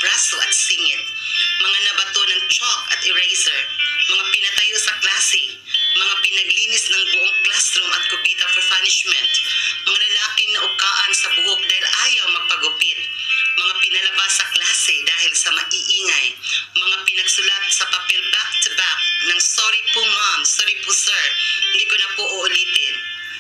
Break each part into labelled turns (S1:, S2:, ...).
S1: abraso at singit, mga nabato ng chalk at eraser, mga pinatayo sa klase, mga pinaglinis ng buong classroom at kubita for punishment, mga lalaking naukaan sa buhok dahil ayaw magpagupit, mga pinalabas sa klase dahil sa maiingay, mga pinagsulat sa papel back-to-back ng sorry po ma'am, sorry po sir, hindi ko na po uulitin.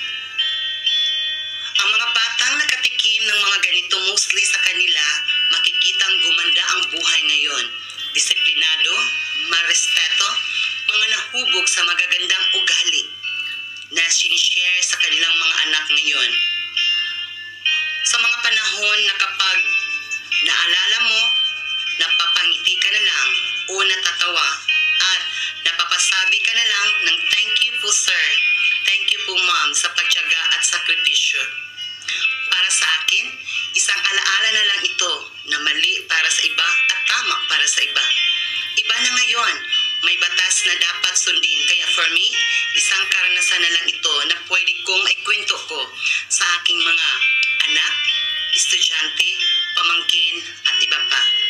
S1: Ang mga batang nakatikim ng mga ganito mostly sa kanila, makikitang gumanda ang buhay ngayon. Disiplinado, marespeto, mga nahubog sa magagandang ugali na sinishare sa kanilang mga anak ngayon. Sa mga panahon na kapag naalala mo, napapangiti ka na lang o natatawa at napapasabi ka na lang ng thank you po sir, thank you po ma'am sa pagtiyaga at sakripisyo. Para sa akin, isang alaala na lang ito na mali para sa iba at tama para sa iba. Iba na ngayon, may batas na dapat sundin. Kaya for me, isang karanasan na lang ito na pwede kong ikwento ko sa aking mga anak, estudyante, pamangkin at iba pa.